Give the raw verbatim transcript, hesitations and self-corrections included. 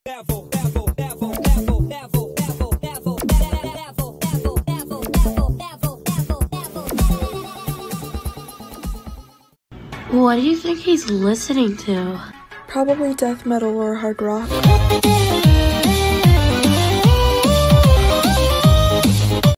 What do you think he's listening to? Probably death metal or hard rock.